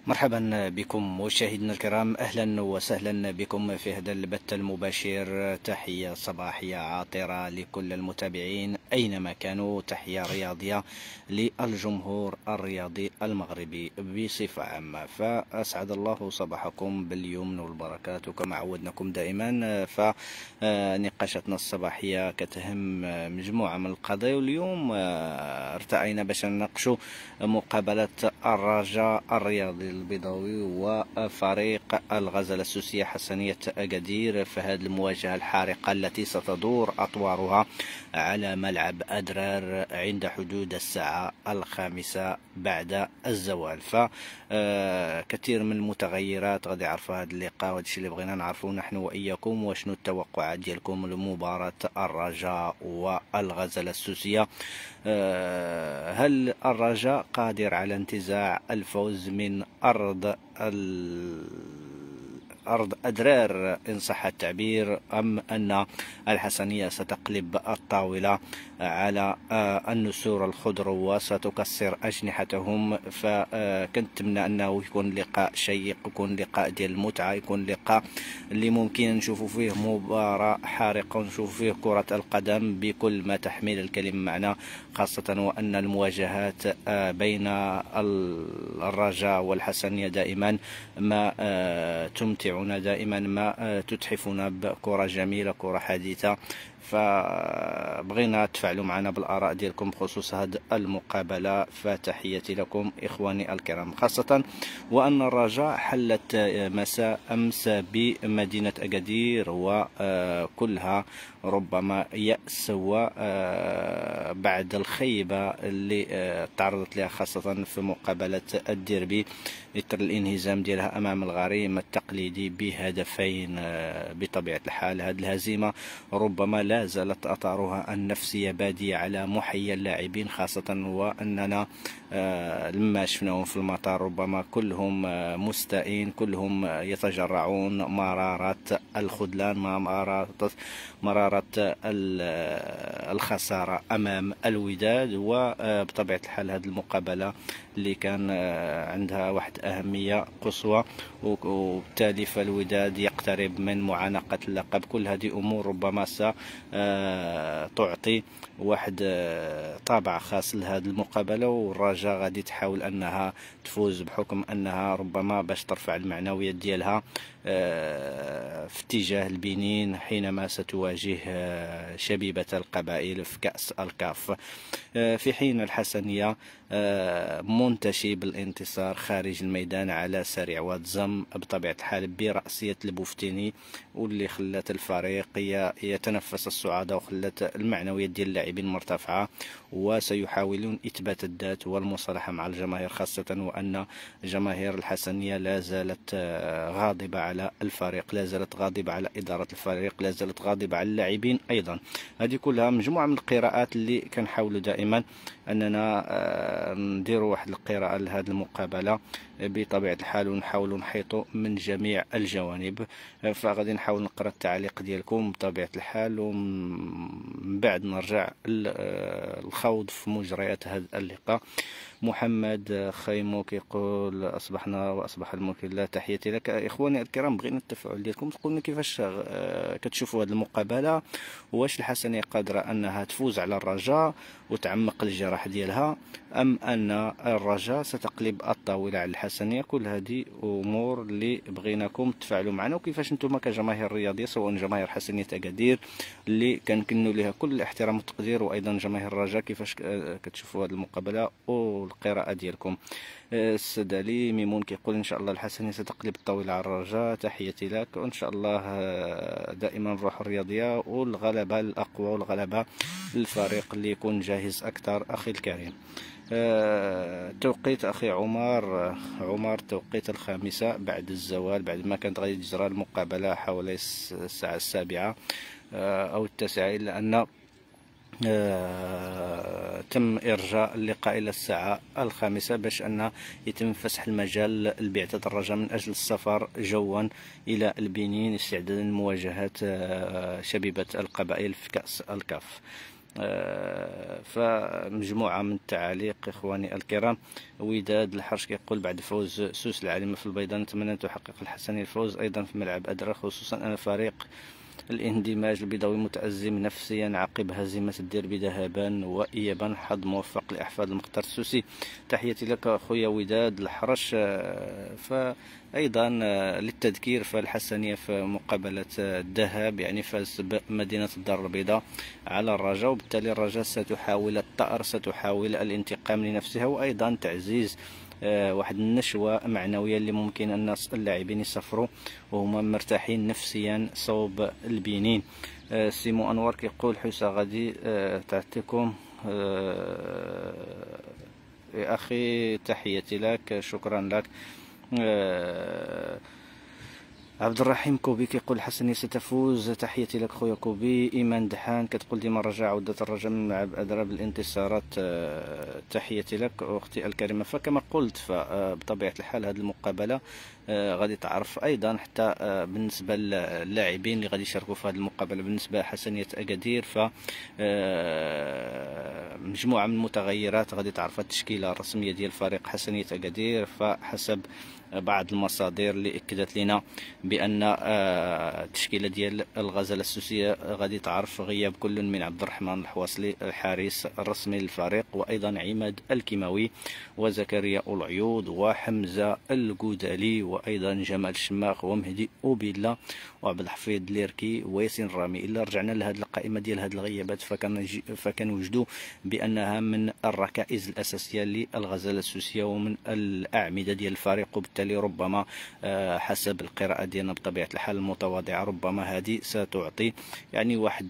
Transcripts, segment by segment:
مرحبا بكم مشاهدينا الكرام، أهلا وسهلا بكم في هذا البث المباشر. تحية صباحية عاطرة لكل المتابعين أينما كانوا، تحية رياضية للجمهور الرياضي المغربي بصفة عامة. فأسعد الله صباحكم باليمن والبركات، وكما عودناكم دائما فنقاشاتنا الصباحية كتهم مجموعة من القضايا. واليوم ارتأينا باش نناقشوا مقابلة الرجاء الرياضي البيضاوي وفريق الغزل السوسية حسنية أكادير في هذه المواجهة الحارقة التي ستدور أطوارها على ملعب أدرار عند حدود الساعة 5 بعد الزوال. فكثير من المتغيرات غادي يعرفوا هذا اللقاء، وهذا الشيء اللي بغينا نعرفوا نحن وإياكم. وشنو التوقعات ديالكم لمباراة الرجاء والغزل السوسية؟ هل الرجاء قادر على انتزاع الفوز من أرض أدرار إن صح التعبير، أم أن الحسنية ستقلب الطاولة على النسور الخضر وستكسر أجنحتهم؟ فكنتمنى أنه يكون لقاء شيق، يكون لقاء ديال المتعة، يكون لقاء اللي ممكن نشوفوا فيه مباراة حارقة ونشوفوا فيه كرة القدم بكل ما تحمل الكلمة معنى، خاصة وأن المواجهات بين الرجاء والحسنية دائما ما تمتعنا، دائما ما تتحفنا بكرة جميلة، كرة حديثة. فبغينا تفعلوا معنا بالآراء ديالكم بخصوص هذه المقابلة. فتحياتي لكم إخواني الكرام، خاصة وأن الرجاء حلت مساء أمس بمدينة أكادير وكلها ربما يأس وبعد الخيبة اللي تعرضت لها، خاصة في مقابلة الديربي إثر الانهزام ديالها أمام الغريم التقليدي بهدفين. بطبيعة الحال هذه الهزيمة ربما لا زالت أثارها النفسية بادية على محيا اللاعبين، خاصة وأننا لما شفناهم في المطار ربما كلهم مستائين، كلهم يتجرعون مرارة الخذلان، مرارة الخسارة أمام الوداد. وبطبيعة الحال هذه المقابلة اللي كان عندها واحد أهمية قصوى، وبالتالي فالوداد يقترب من معانقة اللقب. كل هذه أمور ربما ستعطي واحد طابع خاص لهذه المقابلة، والرجاء غادي تحاول أنها تفوز بحكم أنها ربما باش ترفع المعنويات ديالها في اتجاه البنين حينما ستواجه شبيبة القبائل في كأس الكاف، في حين الحسنية منتشي بالانتصار خارج الميدان على سريع واتزم بطبيعة الحال برأسية البوفتيني، واللي خلت الفريق يتنفس الصعادة وخلت المعنويات ديال اللاعبين مرتفعة، وسيحاولون إثبات الذات والمصالحة مع الجماهير، خاصة وأن جماهير الحسنية لا زالت غاضبة على الفريق، لا زالت غاضبة على إدارة الفريق، لا زالت غاضبة على اللاعبين أيضا. هذه كلها مجموعة من القراءات اللي كنحاولوا دائما أننا نديروا واحد القراءة لهذه المقابلة بطبيعة الحال، ونحاولوا نحيطوا من جميع الجوانب. فغادي نحاول نقرأ التعليق ديالكم بطبيعة الحال، ومن بعد نرجع الخوض في مجريات هذا اللقاء. محمد خيمو كيقول أصبحنا وأصبح الملك لله. تحياتي لك إخواني الكرام، بغينا التفاعل ديالكم، تقولنا كيفاش كتشوفوا هذه المقابلة، واش الحسنية قادرة أنها تفوز على الرجاء وتعمق الجراح ديالها، أم أن الرجاء ستقلب الطاولة على الحسنية؟ كل هذه أمور اللي بغيناكم تفاعلوا معنا، وكيفاش نتوما كجماهير رياضية سواء جماهير حسنية أكادير اللي كنكنوا لها كل الاحترام والتقدير، وأيضا جماهير الرجاء، كيفاش كتشوفوا هذه المقابلة والقراءة ديالكم. السيد علي ميمون كيقول إن شاء الله الحسنية ستقلب الطاولة على الرجاء. تحياتي لك، وإن شاء الله دائما الروح الرياضية والغلبة الأقوى والغلبة للفريق اللي يكون جاهز أكثر. أخي الكريم، توقيت أخي عمر توقيت 5 بعد الزوال، بعد ما كانت غادي تجرى المقابلة حوالي الساعة 7 أو 9، إلا أن تم إرجاء اللقاء إلى الساعة 5 باش أن يتم فسح المجال لبعثة الرجاء من أجل السفر جوا إلى البنين استعدادا لمواجهة شبيبة القبائل في كأس الكاف. فمجموعة من التعاليق إخواني الكرام. وداد الحرش كيقول بعد فوز سوس العالمة في البيضاء نتمنى أن تحقق الحسنية الفوز أيضا في ملعب أدرا، خصوصا أن فريق الاندماج البيضاوي متأزم نفسيا عقب هزيمة الديربي ذهابا وإيابا. حظ موفق لأحفاد المختار السوسي. تحياتي لك أخويا وداد الحرش. فأيضا للتذكير فالحسنية في مقابلة الذهاب يعني فاز مدينة الدار البيضاء على الرجاء، وبالتالي الرجاء ستحاول الثأر، ستحاول الانتقام لنفسها، وأيضا تعزيز واحد النشوة معنوية اللي ممكن أن اللاعبين يسافروا وهما مرتاحين نفسيا صوب البنين. سيمو أنور كيقول حوسة غادي تعطيكم يا أخي، تحياتي لك، شكرا لك. عبد الرحيم كوبي كيقول الحسنية ستفوز. تحياتي لك خويا كوبي. ايمان دحان كتقول ديما الرجاء عودة الرجاء من ملعب أدرا بالانتصارات. تحياتي لك اختي الكريمه. فكما قلت فبطبيعه الحال هذه المقابله غادي تعرف ايضا حتى بالنسبه للاعبين اللي غادي يشاركوا في هذه المقابله. بالنسبه لحسنيه اكادير ف مجموعه من المتغيرات غادي تعرف التشكيله الرسميه ديال فريق حسنيه اكادير. فحسب بعض المصادر اللي اكدت لنا بان التشكيله ديال الغزاله السوسيه غادي تعرف غياب كل من عبد الرحمن الحواصلي الحارس الرسمي للفريق، وايضا عماد الكيماوي وزكريا العيوض وحمزه الجودالي وايضا جمال الشماخ ومهدي اوبيلا وعبد الحفيظ ليركي وياسين الرامي. الا رجعنا لهذه القائمه ديال هذه الغيابات فكنوجدوا بانها من الركائز الاساسيه للغزاله السوسيه ومن الاعمده ديال الفريق، وبالتالي ربما حسب القراءه ديالنا بطبيعه الحال المتواضعه ربما هذه ستعطي يعني واحد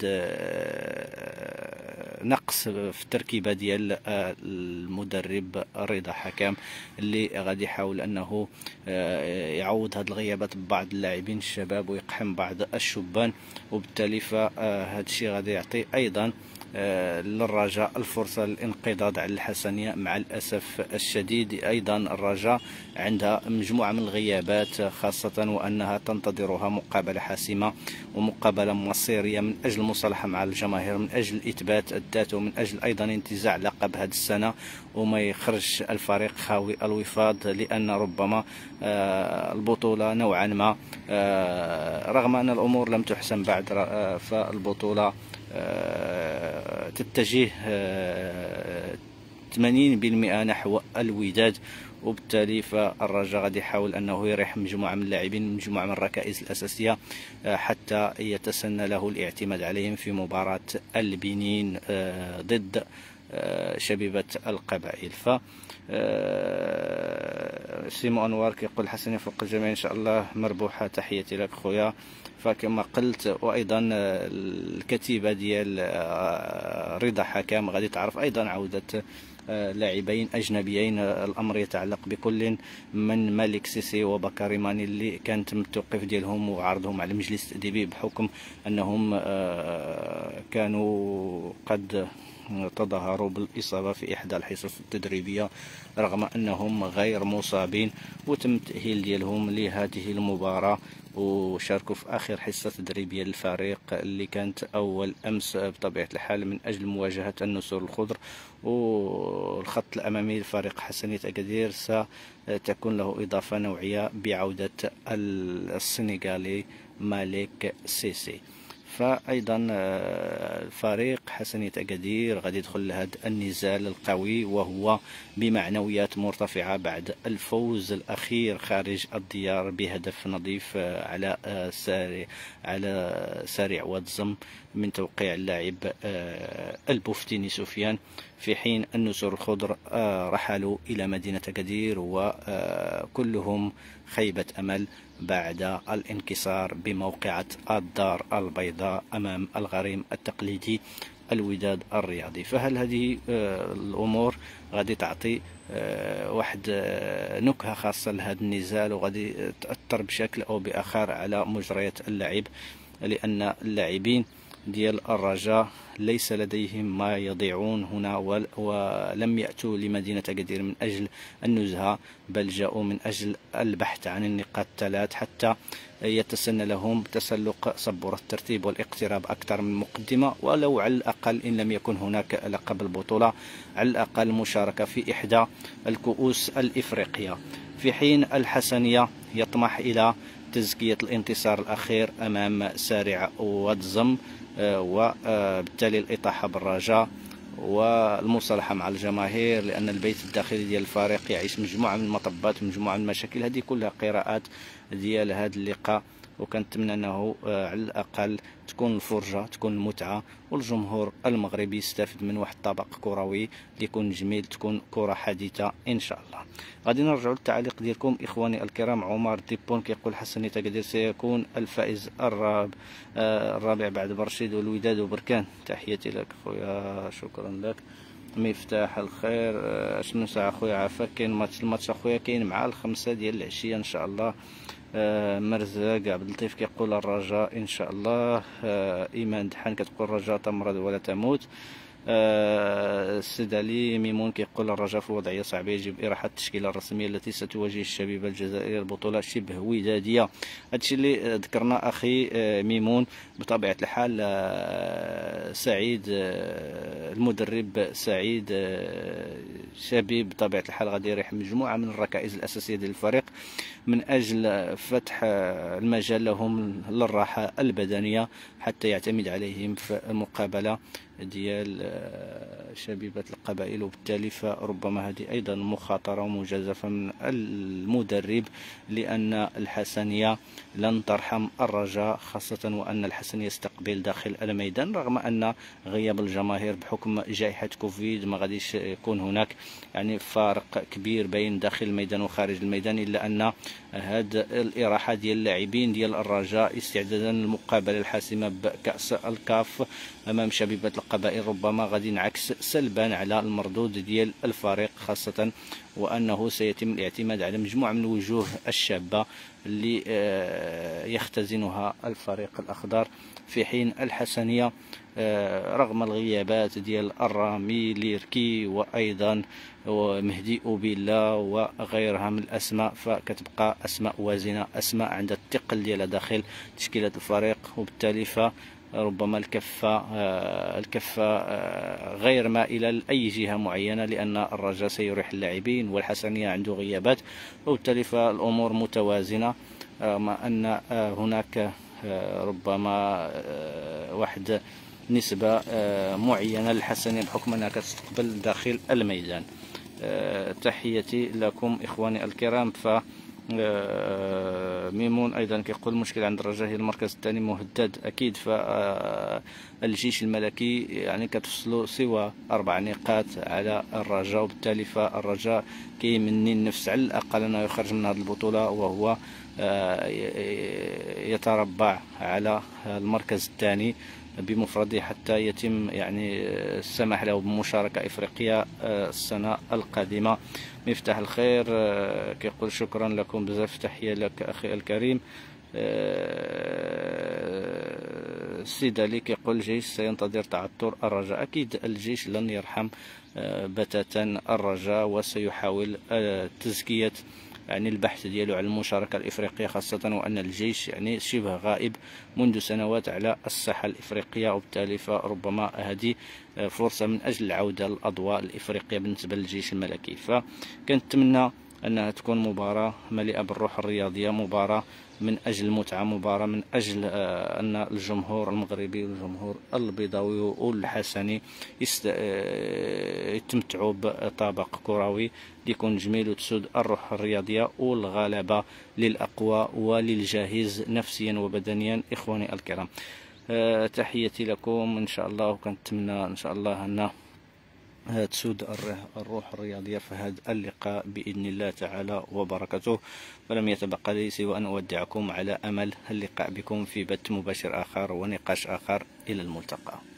نقص في التركيبه ديال المدرب رضا حكام اللي غادي يحاول انه يعوض هذه الغيابات ببعض اللاعبين الشباب ويقحم بعض الشبان، وبالتالي فهذا الشيء غادي يعطي ايضا للرجاء الفرصة للانقضاض على الحسنية. مع الأسف الشديد أيضا الرجاء عندها مجموعة من الغيابات، خاصة وأنها تنتظرها مقابلة حاسمة ومقابلة مصيرية من أجل المصالحة مع الجماهير، من أجل إثبات الذات، ومن أجل أيضا انتزاع لقب هذه السنة وما يخرج الفريق خاوي الوفاض. لأن ربما البطولة نوعا ما رغم أن الأمور لم تحسم بعد فالبطولة تتجه 80% نحو الوداد، وبالتالي فالرجاء غادي يحاول انه يريح مجموعه من اللاعبين، مجموعه من الركائز الاساسيه حتى يتسنى له الاعتماد عليهم في مباراه البنين ضد شبيبه القبائل. ف سيمو انوار كيقول حسني فوق الجميع ان شاء الله مربوحه. تحياتي لك خويا. فكما قلت وايضا الكتيبه ديال رضا حكام غادي تعرف ايضا عوده لاعبين اجنبيين. الامر يتعلق بكل من مالك سيسي وبكاري ماني اللي كان تم التوقيف ديالهم وعرضهم على المجلس التأديبي بحكم انهم كانوا قد تظاهروا بالإصابة في إحدى الحصص التدريبية رغم أنهم غير مصابين، وتم التأهيل ديالهم لهذه المباراة وشاركوا في آخر حصة تدريبية للفريق اللي كانت أول أمس بطبيعة الحال من أجل مواجهة النسور الخضر. والخط الأمامي لفريق حسنية أكادير ستكون له إضافة نوعية بعودة السنغالي مالك سيسي. فأيضا الفريق حسنية أكادير غادي يدخل لهذا النزال القوي وهو بمعنويات مرتفعة بعد الفوز الأخير خارج الديار بهدف نظيف على سارع واتزم من توقيع اللاعب البوفتيني سفيان، في حين النسور الخضر رحلوا إلى مدينة أكادير وكلهم خيبة أمل بعد الانكسار بموقعة الدار البيضاء أمام الغريم التقليدي الوداد الرياضي. فهل هذه الأمور غادي تعطي واحد نكهة خاصة لهذا النزال وغادي تأثر بشكل أو بآخر على مجريات اللعب، لأن اللاعبين ديال الرجاء ليس لديهم ما يضيعون هنا، ولم يأتوا لمدينة أكادير من أجل النزهة، بل جاءوا من أجل البحث عن النقاط الثلاث حتى يتسنى لهم تسلق سبورة الترتيب والاقتراب أكثر من مقدمة، ولو على الأقل إن لم يكن هناك لقب البطولة على الأقل مشاركة في إحدى الكؤوس الإفريقية. في حين الحسنية يطمح إلى تزكية الانتصار الأخير أمام سارع واتزم، وبالتالي الإطاحة بالرجاء والمصالحة مع الجماهير، لأن البيت الداخلي ديال الفريق يعيش مجموعة من المطبات ومجموعة من المشاكل. هذه كلها قراءات ديال هذا اللقاء، وكنتمنى أنه على الأقل تكون الفرجة، تكون المتعة، والجمهور المغربي يستفيد من واحد الطبق كروي اللي يكون جميل، تكون كرة حديثة إن شاء الله. غادي نرجعوا للتعليق ديالكم إخواني الكرام. عمر ديبون كيقول حسنية أكادير سيكون الفائز الرابع بعد برشيد والوداد وبركان. تحياتي لك خويا، شكرا لك. مفتاح الخير، شنو ساعة خويا عافاك؟ كاين الماتش اخويا كاين مع 5 ديال العشية ان شاء الله. مرزاق عبد اللطيف كيقول الرجاء ان شاء الله. ايمان دحان كتقول الرجاء تمرض ولا تموت. السيد علي ميمون كيقول الرجاء في وضعية صعبة، يجب إراحة التشكيلة الرسمية التي ستواجه الشبيبة الجزائرية البطولة شبه ودادية. هادشي اللي ذكرنا أخي ميمون. بطبيعة الحال سعيد المدرب سعيد شبيب بطبيعة الحال غادي يريح مجموعة من الركائز الأساسية ديال الفريق من أجل فتح المجال لهم للراحة البدنية حتى يعتمد عليهم في المقابلة ديال شبيبة القبائل، وبالتالي فربما هذه أيضا مخاطرة ومجازفة من المدرب، لأن الحسنية لن ترحم الرجاء، خاصة وأن الحسنية يستقبل داخل الميدان رغم أن غياب الجماهير بحكم جائحة كوفيد ما غاديش يكون هناك يعني فارق كبير بين داخل الميدان وخارج الميدان، إلا أن هذه الإراحة ديال اللاعبين ديال الرجاء استعدادا للمقابلة الحاسمة بكأس الكاف أمام شبيبة القبائل ربما غادي ينعكس سلبا على المردود ديال الفريق، خاصة وأنه سيتم الاعتماد على مجموعة من الوجوه الشابة اللي يختزنها الفريق الأخضر. في حين الحسنية رغم الغيابات ديال الرامي ليركي وأيضا ومهدي أوبيلا وغيرها من الأسماء، فكتبقى أسماء وازنة، أسماء عندها الثقل ديالها داخل تشكيلة الفريق، وبالتالي فربما الكفة غير مائلة لأي جهة معينة، لأن الرجاء سيريح اللاعبين والحسنية عنده غيابات، وبالتالي فالأمور متوازنة، مع أن هناك ربما واحد نسبة معينة للحسنية بحكم أنها كتستقبل داخل الميدان. تحياتي لكم إخواني الكرام. ميمون أيضا كيقول المشكلة عند الرجاء هي المركز الثاني مهدد أكيد، فالجيش الملكي يعني كتفصلوا سوى 4 نقاط على الرجاء، وبالتالي فالرجاء كيمني النفس على الأقل أنه يخرج من هذه البطولة وهو يتربع على المركز الثاني بمفرده حتى يتم يعني السماح له بمشاركة إفريقية السنة القادمة. مفتاح الخير كيقول شكرا لكم بزاف، تحية لك أخي الكريم. السيد علي كيقول الجيش سينتظر تعثر الرجاء، أكيد الجيش لن يرحم بتاتا الرجاء وسيحاول تزكية يعني البحث ديالو على المشاركة الإفريقية، خاصة وأن الجيش يعني شبه غائب منذ سنوات على الساحة الإفريقية، وبالتالي فربما هذه فرصة من أجل العودة للأضواء الإفريقية بالنسبة للجيش الملكي. فكنتمنى أنها تكون مباراة مليئة بالروح الرياضية، مباراة من أجل المتعة، مباراة من أجل أن الجمهور المغربي والجمهور البيضاوي والحسني يتمتعوا بطابق كروي يكون جميل وتسود الروح الرياضية والغلبة للأقوى وللجاهز نفسيا وبدنيا. إخواني الكرام تحياتي لكم إن شاء الله، وكنتمنى إن شاء الله أن تسود الروح الرياضية في هذا اللقاء بإذن الله تعالى وبركاته. ولم يتبقى لي سوى أن أودعكم على أمل اللقاء بكم في بث مباشر آخر ونقاش آخر. إلى الملتقى.